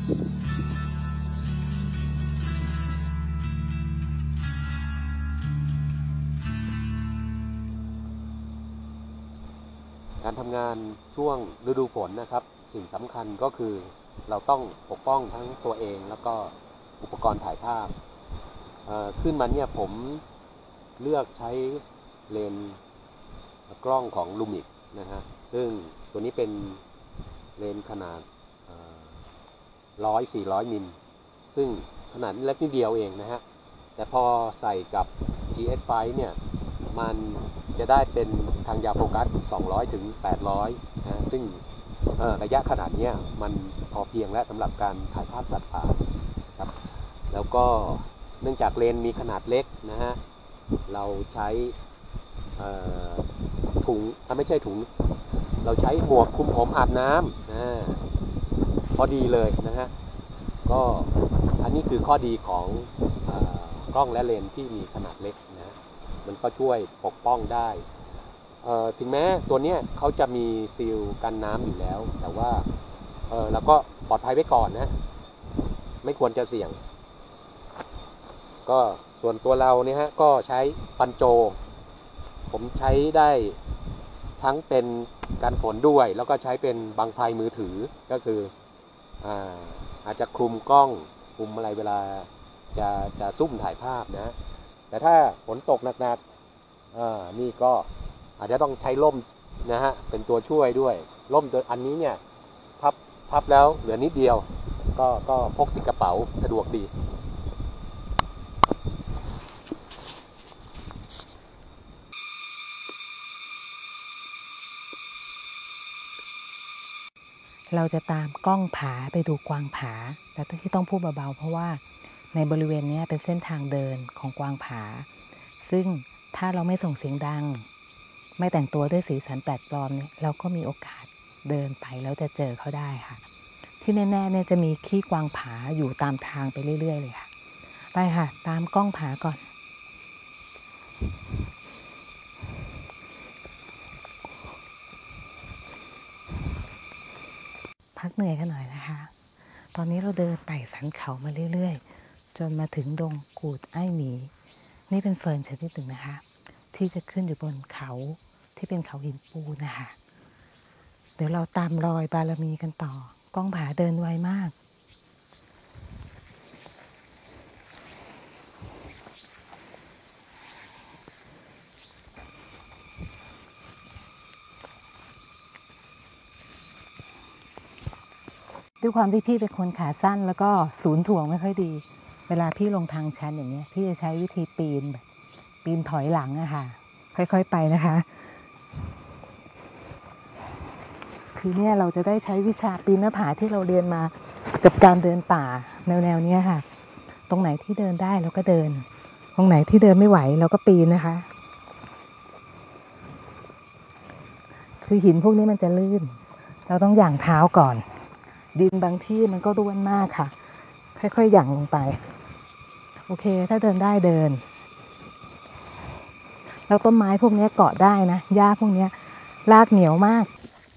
การทำงานช่วงฤดูฝนนะครับสิ่งสำคัญก็คือเราต้องปกป้องทั้งตัวเองแล้วก็อุปกรณ์ถ่ายภาพขึ้นมาเนี่ยผมเลือกใช้เลนส์กล้องของลูมิกนะฮะซึ่งตัวนี้เป็นเลนส์ขนาด100-400 มิลซึ่งขนาดเล็กนิดเดียวเองนะฮะแต่พอใส่กับ GS5 เนี่ยมันจะได้เป็นทางยาวโฟกัส200 ถึง 800นะซึ่งระยะขนาดนี้มันพอเพียงและสำหรับการถ่ายภาพสัตว์ป่าครับแล้วก็เนื่องจากเลนส์มีขนาดเล็กนะฮะเราใช้ถุงไม่ใช่ถุงเราใช้หมวกคลุมผมอาบน้ำพอดีเลยนะฮะก็อันนี้คือข้อดีของกล้องและเลนส์ที่มีขนาดเล็กนะมันก็ช่วยปกป้องได้ถึงแม้ตัวนี้เขาจะมีซีลกันน้ำอยู่แล้วแต่ว่าเราก็ปลอดภัยไว้ก่อนนะไม่ควรจะเสี่ยงก็ส่วนตัวเราเนี่ยฮะก็ใช้ปันโจผมใช้ได้ทั้งเป็นการฝนด้วยแล้วก็ใช้เป็นบังไพมือถือก็คืออาจจะคลุมกล้องคลุมอะไรเวลาจะซุ่มถ่ายภาพนะแต่ถ้าฝนตกหนักๆนี่ก็อาจจะต้องใช้ร่มนะฮะเป็นตัวช่วยด้วยร่มตัวอันนี้เนี่ยพับแล้วเหลือนิดเดียวก็พกติดกระเป๋าสะดวกดีเราจะตามกล้องผาไปดูกวางผาแต่ที่ต้องพูดเบาๆเพราะว่าในบริเวณนี้เป็นเส้นทางเดินของกวางผาซึ่งถ้าเราไม่ส่งเสียงดังไม่แต่งตัวด้วยสีสันแปลกปลอมเนี่ยเราก็มีโอกาสเดินไปแล้วจะเจอเขาได้ค่ะที่แน่ๆเนี่ยจะมีขี้กวางผาอยู่ตามทางไปเรื่อยๆเลยค่ะไปค่ะตามกล้องผาก่อนพักเหนื่อยกันหน่อยนะคะตอนนี้เราเดินไต่สันเขามาเรื่อยๆจนมาถึงดงกูดไอ้หมีนี่เป็นเฟิร์นชนิดหนึ่งนะคะที่จะขึ้นอยู่บนเขาที่เป็นเขาหินปูนนะคะเดี๋ยวเราตามรอยบารมีกันต่อกล้องผาเดินไวมากด้วยความที่พี่เป็นคนขาสั้นแล้วก็ศูนย์ถ่วงไม่ค่อยดีเวลาพี่ลงทางชันอย่างเงี้ยพี่จะใช้วิธีปีนแบบปีนถอยหลังอะค่ะค่อยๆไปนะคะคือเนี่ยเราจะได้ใช้วิชาปีนหน้าผาที่เราเรียนมากับการเดินป่าแนวนี้ค่ะตรงไหนที่เดินได้เราก็เดินตรงไหนที่เดินไม่ไหวเราก็ปีนนะคะคือหินพวกนี้มันจะลื่นเราต้องหยั่งเท้าก่อนดินบางที่มันก็ร่วนมากค่ะค่อยๆหยั่งลงไปโอเคถ้าเดินได้เดินแล้วต้นไม้พวกนี้เกาะได้นะหญ้าพวกนี้รากเหนียวมาก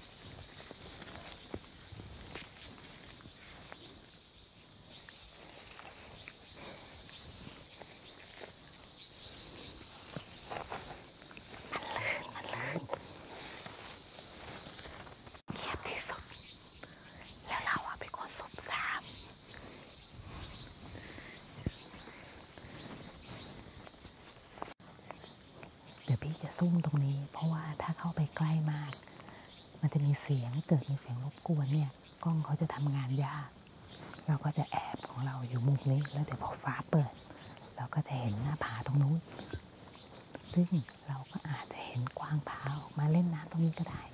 พี่จะซุ่มตรงนี้เพราะว่าถ้าเข้าไปใกล้มากมันจะมีเสียงเกิดมีเสียงรบกวนเนี่ยกล้องเขาจะทำงานยากเราก็จะแอบของเราอยู่มุมนี้แล้วเดี๋ยวพอฟ้าเปิดเราก็จะเห็นหน้าผาตรงนู้นซึ่งเราก็อาจจะเห็นกวางผาออกมาเล่นน้ำตรงนี้ก็ได้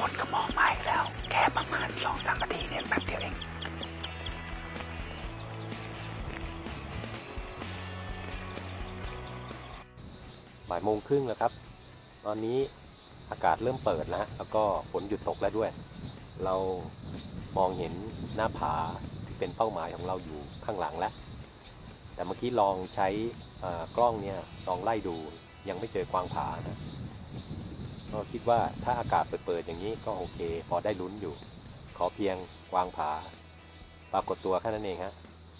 ฝนก็มองมาอีกแล้วแค่ประมาณ2-3 นาทีเนี่ยแป๊บเดียวเองบ่ายโมงครึ่งแล้วครับตอนนี้อากาศเริ่มเปิดแล้วแล้วก็ฝนหยุดตกแล้วด้วยเรามองเห็นหน้าผาที่เป็นเป้าหมายของเราอยู่ข้างหลังแล้วแต่เมื่อกี้ลองใช้กล้องเนี่ยลองไล่ดูยังไม่เจอกวางผานะก็คิดว่าถ้าอากาศเปิดๆอย่างนี้ก็โอเคพอได้ลุ้นอยู่ขอเพียงกวางผาปรากฏตัวแค่นั้นเองฮะ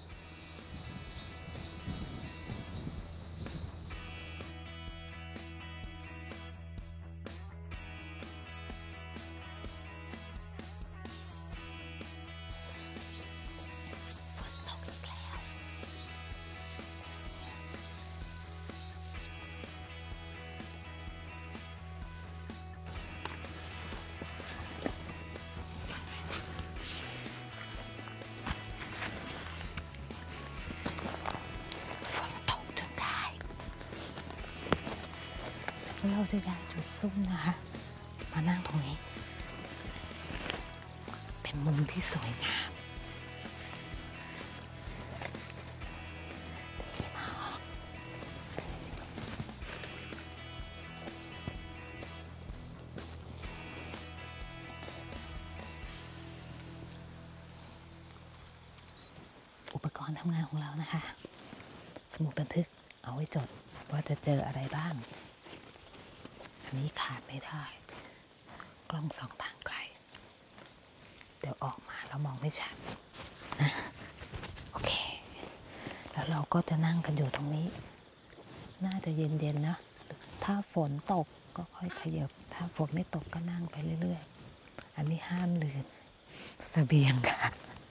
เราจะย้ายจุดซุ่มนะคะมานั่งตรงนี้เป็นมุมที่สวยงามอุปกรณ์ทำงานของเรานะคะสมุดบันทึกเอาไว้จดว่าจะเจออะไรบ้างอันนี้ขาดไม่ได้กล้องส่องทางไกลเดี๋ยวออกมาแล้วมองไม่ชัดนะโอเคแล้วเราก็จะนั่งกันอยู่ตรงนี้น่าจะเย็นๆนะถ้าฝนตกก็ค่อยขยับถ้าฝนไม่ตกก็นั่งไปเรื่อยๆอันนี้ห้ามลืมเสบียงค่ะ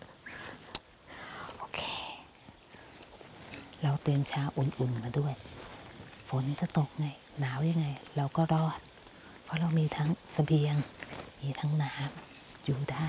โอเคเราเตรียมชาอุ่นๆมาด้วยฝนจะตกไงหนาวยังไงเราก็รอดเพราะเรามีทั้งเสบียงมีทั้งน้ำอยู่ได้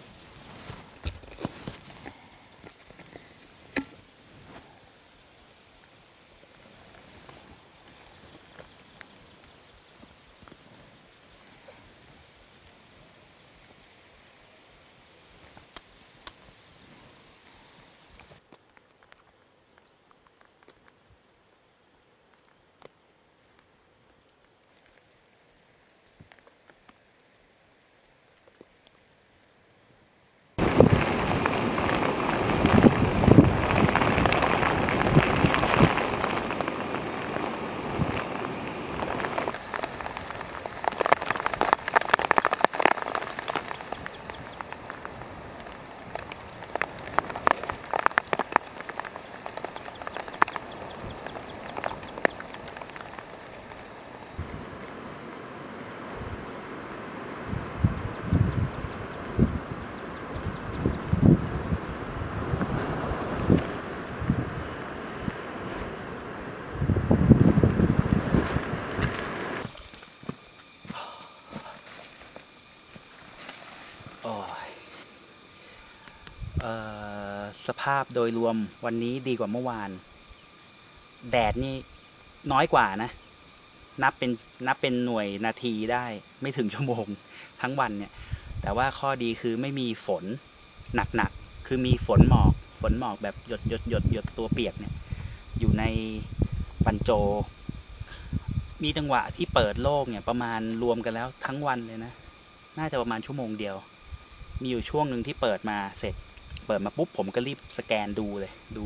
สภาพโดยรวมวันนี้ดีกว่าเมื่อวานแดดนี่น้อยกว่านะนับเป็นหน่วยนาทีได้ไม่ถึงชั่วโมงทั้งวันเนี่ยแต่ว่าข้อดีคือไม่มีฝนหนักคือมีฝนหมอกแบบหยดตัวเปียกเนี่ยอยู่ในปันโจมีจังหวะที่เปิดโล่งเนี่ยประมาณรวมกันแล้วทั้งวันเลยนะน่าจะประมาณชั่วโมงเดียวมีอยู่ช่วงหนึ่งที่เปิดมาเสร็จเปิดมาปุ๊บผมก็รีบสแกนดูเลยดู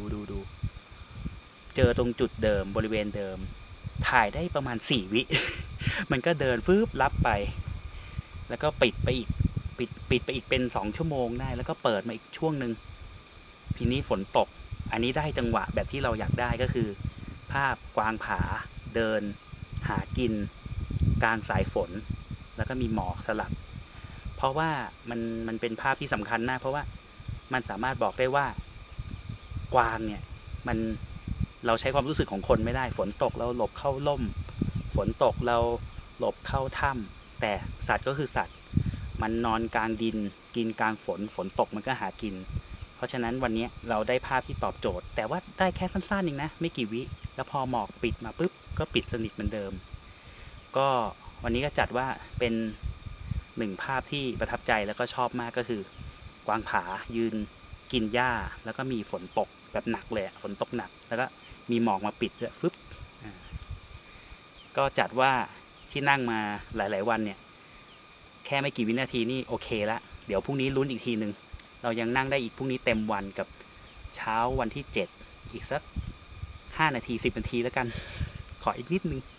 เจอตรงจุดเดิมบริเวณเดิมถ่ายได้ประมาณ4 วิ มันก็เดินฟืบรับไปแล้วก็ปิดไปอีกเป็น2 ชั่วโมงได้แล้วก็เปิดมาอีกช่วงนึงทีนี้ฝนตกอันนี้ได้จังหวะแบบที่เราอยากได้ก็คือภาพกวางผาเดินหากินกลางสายฝนแล้วก็มีหมอกสลับเพราะว่ามันเป็นภาพที่สำคัญมากเพราะว่ามันสามารถบอกได้ว่ากวางเนี่ยเราใช้ความรู้สึกของคนไม่ได้ฝนตกเราหลบเข้าร่มฝนตกเราหลบเข้าถ้ำแต่สัตว์ก็คือสัตว์มันนอนกลางดินกินกลางฝนตกมันก็หากินเพราะฉะนั้นวันนี้เราได้ภาพที่ตอบโจทย์แต่ว่าได้แค่สั้นๆเองนะไม่กี่วิแล้วพอหมอกปิดมาปุ๊บก็ปิดสนิทเหมือนเดิมก็วันนี้ก็จัดว่าเป็นหนึ่งภาพที่ประทับใจแล้วก็ชอบมากก็คือกวางผายืนกินหญ้าแล้วก็มีฝนตกแบบหนักเลยฝนตกหนักแล้วก็มีหมอกมาปิดด้วยฟึบก็จัดว่าที่นั่งมาหลายๆวันเนี่ยแค่ไม่กี่วินาทีนี่โอเคละเดี๋ยวพรุ่งนี้ลุ้นอีกทีนึงเรายังนั่งได้อีกพรุ่งนี้เต็มวันกับเช้าวันที่7อีกสัก5 นาที10 นาทีแล้วกันขออีกนิดนึง